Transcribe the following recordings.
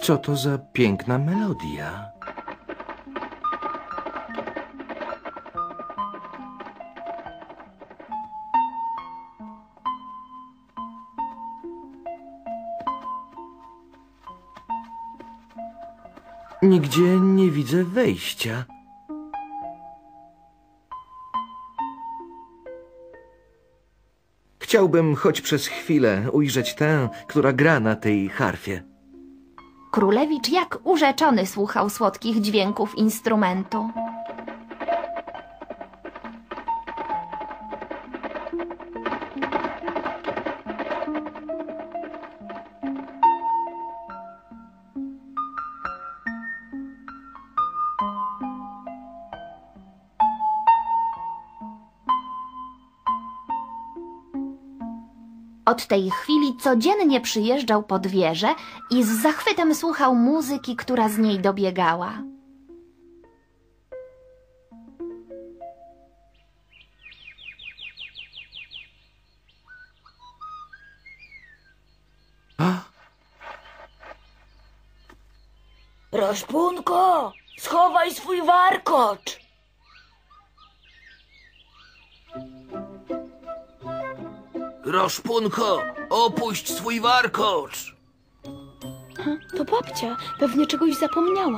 Co to za piękna melodia? Nigdzie nie widzę wejścia. Chciałbym choć przez chwilę ujrzeć tę, która gra na tej harfie. Królewicz jak urzeczony słuchał słodkich dźwięków instrumentu. Od tej chwili codziennie przyjeżdżał pod wieżę i z zachwytem słuchał muzyki, która z niej dobiegała. Roszpunko, schowaj swój warkocz! Roszpunko, opuść swój warkocz! To babcia pewnie czegoś zapomniała.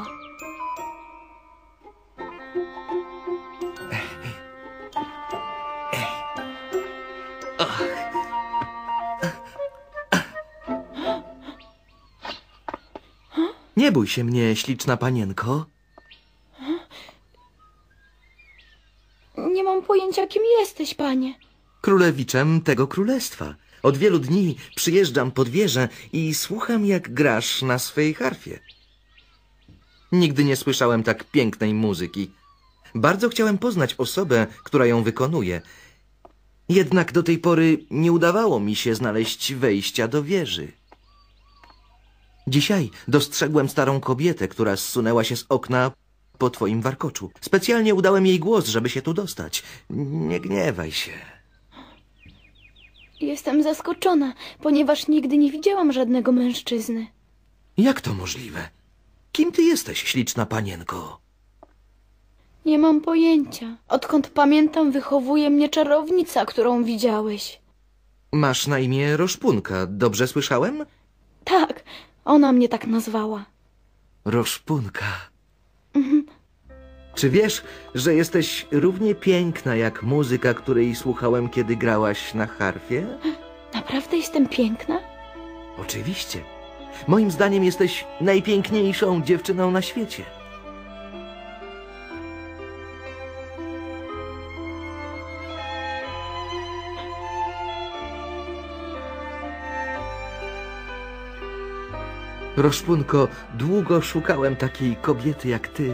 Nie bój się mnie, śliczna panienko. Nie mam pojęcia, kim jesteś, panie. Królewiczem tego królestwa. Od wielu dni przyjeżdżam pod wieżę i słucham, jak grasz na swej harfie. Nigdy nie słyszałem tak pięknej muzyki. Bardzo chciałem poznać osobę, która ją wykonuje. Jednak do tej pory nie udawało mi się znaleźć wejścia do wieży. Dzisiaj dostrzegłem starą kobietę, która zsunęła się z okna po twoim warkoczu. Specjalnie udałem jej głos, żeby się tu dostać. Nie gniewaj się. Jestem zaskoczona, ponieważ nigdy nie widziałam żadnego mężczyzny. Jak to możliwe? Kim ty jesteś, śliczna panienko? Nie mam pojęcia. Odkąd pamiętam, wychowuje mnie czarownica, którą widziałeś. Masz na imię Roszpunka, dobrze słyszałem? Tak, ona mnie tak nazwała. Roszpunka. Czy wiesz, że jesteś równie piękna jak muzyka, której słuchałem, kiedy grałaś na harfie? Naprawdę jestem piękna? Oczywiście. Moim zdaniem jesteś najpiękniejszą dziewczyną na świecie. Roszpunko, długo szukałem takiej kobiety jak ty.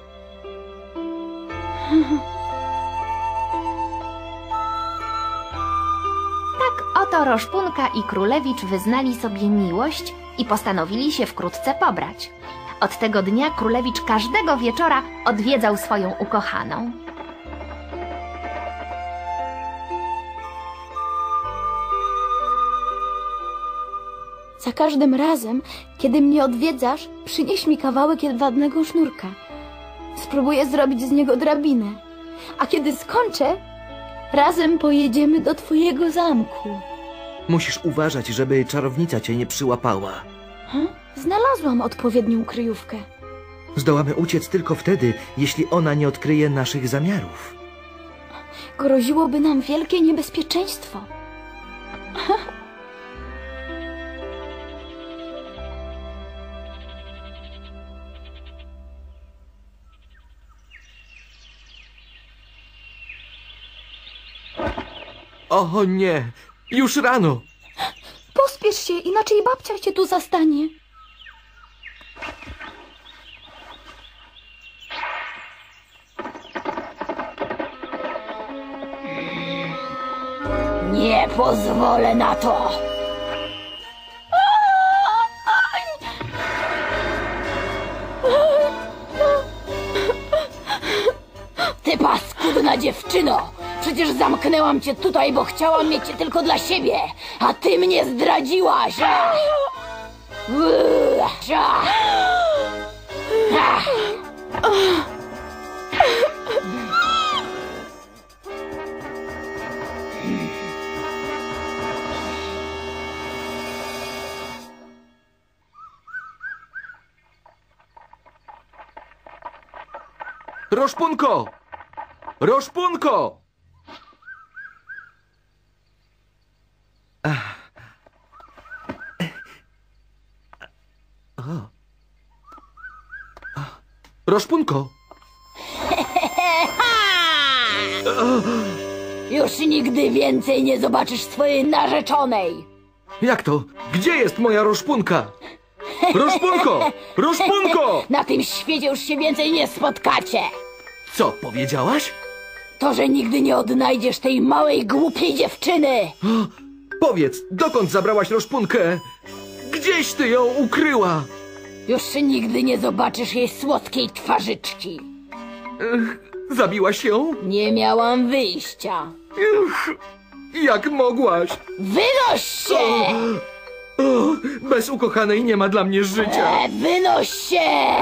Tak oto Roszpunka i Królewicz wyznali sobie miłość i postanowili się wkrótce pobrać. Od tego dnia Królewicz każdego wieczora odwiedzał swoją ukochaną. Za każdym razem, kiedy mnie odwiedzasz, przynieś mi kawałek jedwabnego sznurka. Spróbuję zrobić z niego drabinę. A kiedy skończę, razem pojedziemy do twojego zamku. Musisz uważać, żeby czarownica cię nie przyłapała. Znalazłam odpowiednią kryjówkę. Zdołamy uciec tylko wtedy, jeśli ona nie odkryje naszych zamiarów. Groziłoby nam wielkie niebezpieczeństwo. O nie! Już rano! Pospiesz się, inaczej babcia cię tu zastanie. Nie pozwolę na to! Ty paskudna dziewczyno! Przecież zamknęłam cię tutaj, bo chciałam mieć cię tylko dla siebie, a ty mnie zdradziłaś! Roszpunko! Roszpunko! Roszpunko! Już nigdy więcej nie zobaczysz swojej narzeczonej. Jak to? Gdzie jest moja roszpunka? Roszpunko! Roszpunko! Na tym świecie już się więcej nie spotkacie. Co powiedziałaś? To, że nigdy nie odnajdziesz tej małej, głupiej dziewczyny. Powiedz, dokąd zabrałaś roszpunkę? Gdzieś ty ją ukryła? Już nigdy nie zobaczysz jej słodkiej twarzyczki. Zabiłaś ją? Nie miałam wyjścia. Jak mogłaś? Wynoś się! O, bez ukochanej nie ma dla mnie życia. Wynoś się!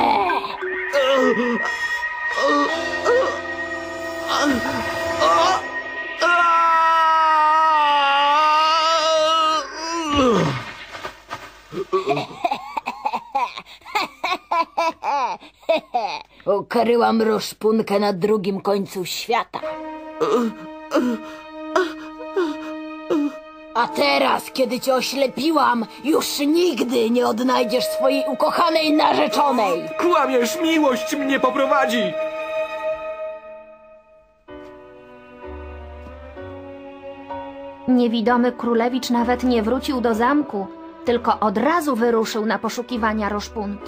Ukryłam roszpunkę na drugim końcu świata. A teraz, kiedy cię oślepiłam, już nigdy nie odnajdziesz swojej ukochanej narzeczonej. Kłamiesz, miłość mnie poprowadzi. Niewidomy królewicz nawet nie wrócił do zamku, tylko od razu wyruszył na poszukiwania roszpunki.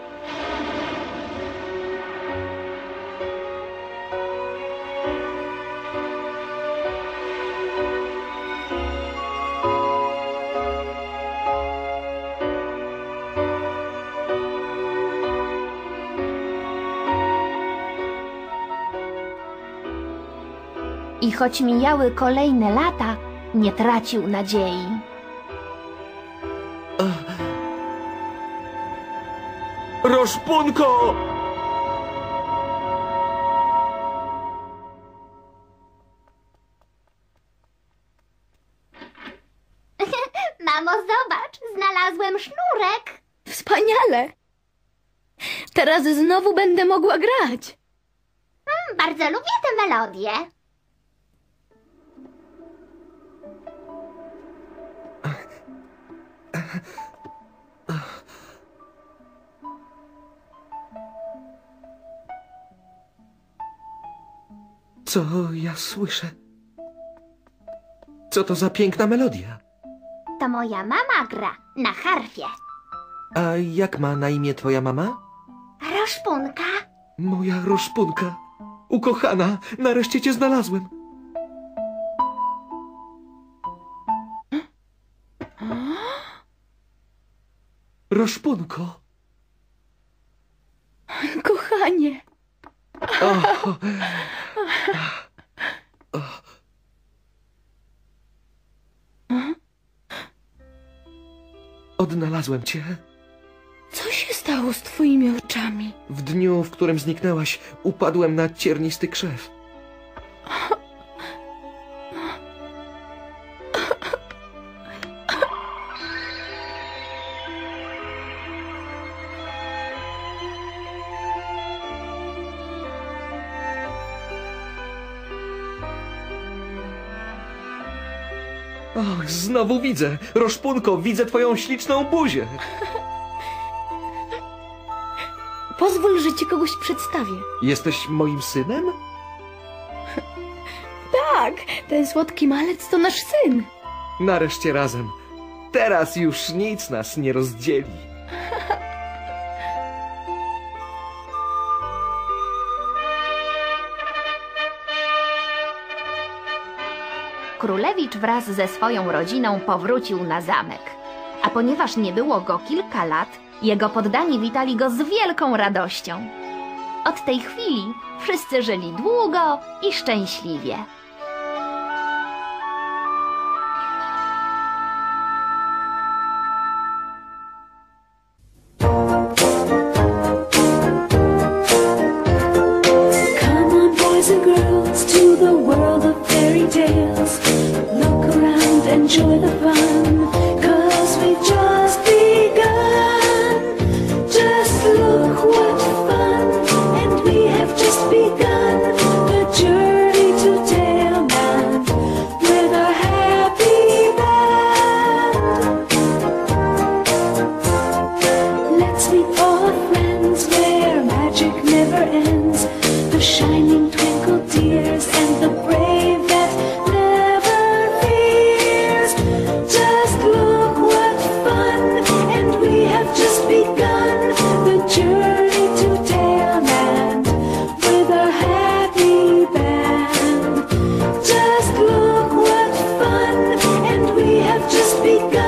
I choć mijały kolejne lata, nie tracił nadziei. Roszpunko! Mamo, zobacz, znalazłem sznurek. Wspaniale! Teraz znowu będę mogła grać. Bardzo lubię tę melodię. Co ja słyszę? Co to za piękna melodia? To moja mama gra na harfie. A jak ma na imię twoja mama? Roszpunka. Moja roszpunka. Ukochana, nareszcie cię znalazłem. Roszpunko. Kochanie. O. Odnalazłem cię. Co się stało z twoimi oczami? W dniu, w którym zniknęłaś, upadłem na ciernisty krzew. Och, znowu widzę. Roszpunko, widzę twoją śliczną buzię. Pozwól, że ci kogoś przedstawię. Jesteś moim synem? Tak, ten słodki malec to nasz syn. Nareszcie razem. Teraz już nic nas nie rozdzieli. Królewicz wraz ze swoją rodziną powrócił na zamek. A ponieważ nie było go kilka lat, jego poddani witali go z wielką radością. Od tej chwili wszyscy żyli długo i szczęśliwie. begun.